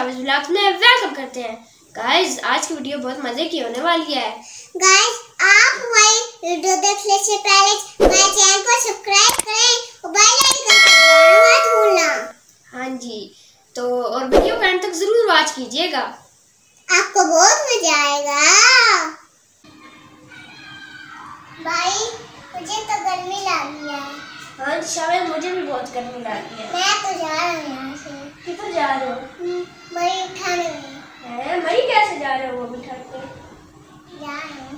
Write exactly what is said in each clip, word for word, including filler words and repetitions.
शाबाश व्लॉग्स में वेलकम करते हैं। गाइस आज की वीडियो बहुत मजे की होने वाली है। गाइस आप हमारी वीडियो देखने से पहले मेरे चैनल को सब्सक्राइब करें और बेल आइकन दबाना मत भूलना। हाँ जी, तो और वीडियो को अंत तक जरूर वॉच कीजिएगा, आपको बहुत मजा आएगा। भाई मुझे तो गर्मी लगी है। हाँ जी शाबाश, मुझे भी बहुत गर्मी लगी है। मैं तो जा रहा हूँ यहाँ से। किधर जा रहे हो? मरी उठाने में। हैं मरी कैसे जा रहे हो? वो बिठा के जा रही हूँ।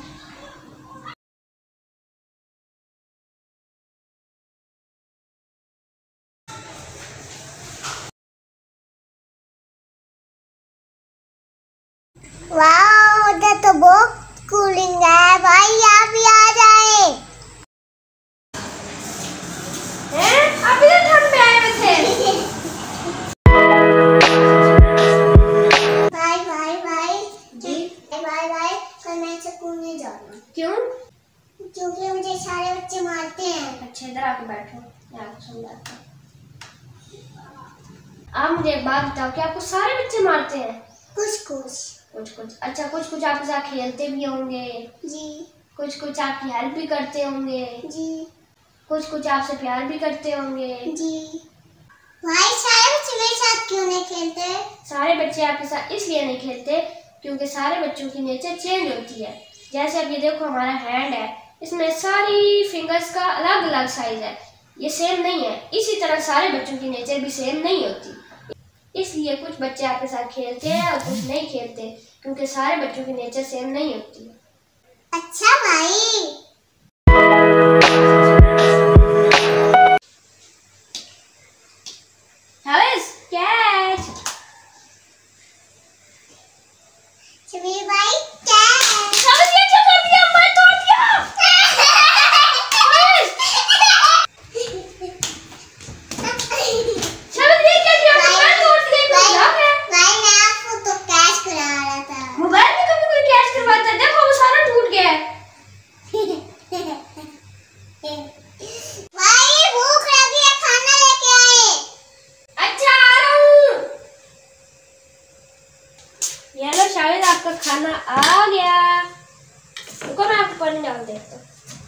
वाह उधर तो बहुत कूलिंग है भाई, आप भी आ जाए। हैं आप इधर ठंड में आए हुए थे? भाई भाई भाई जी भाई भाई कल मैं स्कूल नहीं जाऊंगा। क्यों? क्योंकि मुझे सारे बच्चे मारते हैं। अच्छा इधर आके बैठो, मैं आपको समझाता हूँ। आप मुझे एक बात बताओ कि आपको सारे बच्चे मारते हैं? कुछ कुछ कुछ कुछ अच्छा, कुछ कुछ आपके साथ खेलते भी होंगे जी, कुछ कुछ आपकी हेल्प भी करते होंगे जी, कुछ कुछ आपसे प्यार भी करते होंगे जी। भाई सारे बच्चे मेरे साथ क्यों नहीं खेलते? सारे बच्चे आपके साथ इसलिए नहीं खेलते क्योंकि सारे बच्चों की नेचर चेंज होती है। जैसे अब ये देखो हमारा हैंड है, इसमें सारी फिंगर्स का अलग अलग साइज है, ये सेम नहीं है। इसी तरह सारे बच्चों की नेचर भी सेम नहीं होती, इसलिए कुछ बच्चे आपके साथ खेलते हैं और कुछ नहीं खेलते क्योंकि सारे बच्चों की नेचर सेम नहीं होती। अच्छा भाई कैच शबीर भाई कैच। ये क्या कर दिया? मैं तोड़ दिया। चलो ये क्या किया? मैं तोड़ दिया। मजाक है? भाई मैं आपको तो कैच करा रहा था। मोबाइल में कभी कोई कैच करवाता है? देखो वो सारा टूट गया है। भाई भूख लगी है, खाना लेके आए। अच्छा आ रहा हूँ। ये लो शायद आपका खाना आ गया। रुको मैं आपको पानी डाल देता हूँ।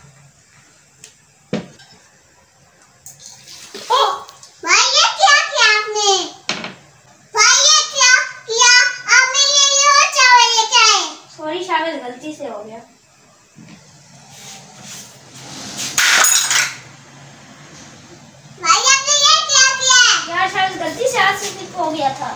ओ भाई ये क्या किया आपने? भाई ये क्या किया आपने? ये ये और चावल लेके आए। सॉरी शायद गलती से हो गया। भाई आपने ये क्या किया? यार शायद गलती से हाथ से स्लिप हो गया था।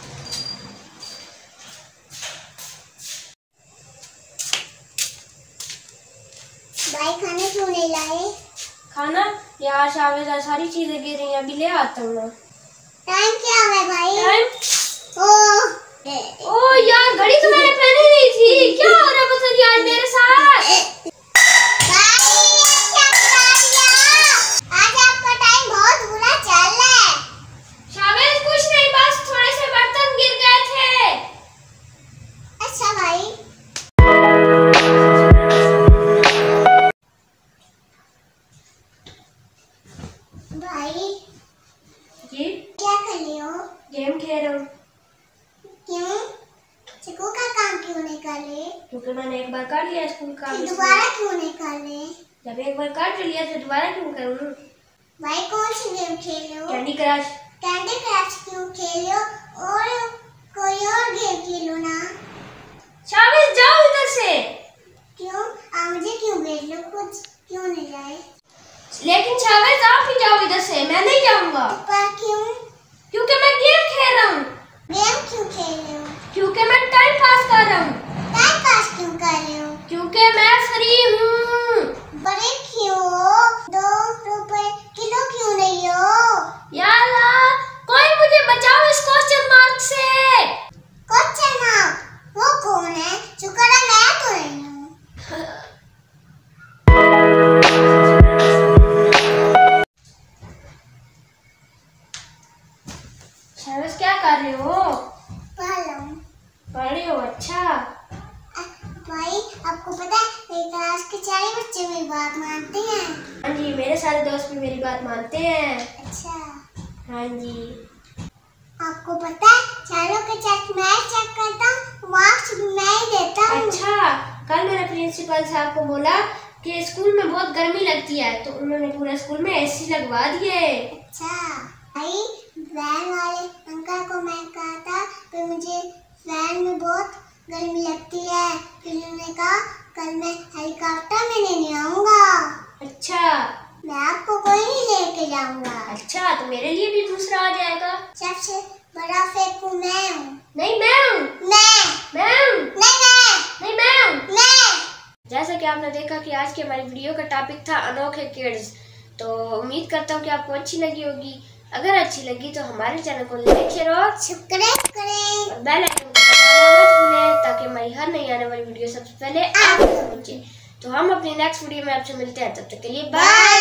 भाई खाना क्यों नहीं लाए? खाना यार शायद सारी चीजें गिर रही हैं, अभी ले आता हूँ ना। टाइम क्या है भाई? टाइम ओ ओ यार घड़ी तो मैंने पहनी नहीं थी। क्या हो रहा है पता नहीं आज मेरे साथ। भाई ये क्या करा दिया? आज आपका टाइम बहुत बुरा चल रहा है। शामिल कुछ नहीं, बस थोड़े से बर्तन गिर गए थे। अच्छा भाई भाई जी क्या कर रहे हो? गेम खेल रहा हूँ। क्यों? चिकू का काम क्यों नहीं कर रहे? क्योंकि मैंने एक बार कर लिया स्कूल का। फिर दोबारा क्यों नहीं कर रहे? जब एक बार कर लिया तो दोबारा क्यों करूँ? भाई कौन सी गेम खेल रहे हो? Candy crush. कैंडी क्रश क्यों खेल रहे हो? और कोई और गेम खेलो ना। शामिल जाओ इधर से। क्यों? आप मुझे क्यों भेज लो? कुछ क्यों नहीं लाए? लेकिन शामिल आप ही जाओ इधर से, मैं नहीं जाऊंगा। पर क्यों? क्योंकि मैं गेम खेल रहा हूँ। गेम क्यों खेल रहे हो? क्योंकि मैं टाइम पास कर रहा हूँ। टाइम पास क्यों कर रहे हो? क्योंकि मैं फ्री हूँ। बड़े क्यों हो? दो रुपए किलो क्यों नहीं हो? यार कोई मुझे बचाओ इस क्वेश्चन मार्क से। क्वेश्चन मार्क वो कौन है? शुक्र है मैं तो नहीं हूँ। शाबाश क्या कर रहे हो? पढ़ रहा हूँ। पढ़ रहे हो? अच्छा भाई आपको पता है मेरी क्लास के सारे बच्चे मेरी बात मानते हैं। हाँ जी मेरे सारे दोस्त भी मेरी बात मानते हैं। अच्छा हाँ जी आप आपको पता है चारों के टेस्ट मैं चेक करता हूँ, मार्क्स भी मैं ही देता हूँ। अच्छा, कल मैंने प्रिंसिपल साहब को बोला कि स्कूल में बहुत गर्मी लगती है तो उन्होंने पूरे स्कूल में एसी लगवा दिए। अच्छा भाई, वैन वाले अंकल को मैं कहा था कि मुझे वैन में बहुत गर्मी लगती है, फिर उन्होंने कहा कल मैं हेलीकॉप्टर में नहीं आऊंगा। अच्छा, मैं आपको कोई नहीं लेके जाऊंगा। अच्छा, तो मेरे लिए भी दूसरा आ जाएगा। सबसे बड़ा फेंकू मैं हूँ। नहीं मैं हूँ। मैं मैं हूँ। नहीं मैं नहीं मैं हूँ। मैं जैसा कि आपने देखा कि आज की हमारी वीडियो का टॉपिक था अनोखे किड्स, तो उम्मीद करता हूँ कि आपको अच्छी लगी होगी। अगर अच्छी लगी तो हमारे चैनल को लाइक शेयर और सब्सक्राइब करें और बेल आइकन को दबाना मत भूलें ताकि हमारी हर नई आने वाली वीडियो सबसे पहले आप तक पहुंचे। तो हम अपनी नेक्स्ट वीडियो में आपसे मिलते हैं, तब तक के लिए बाय।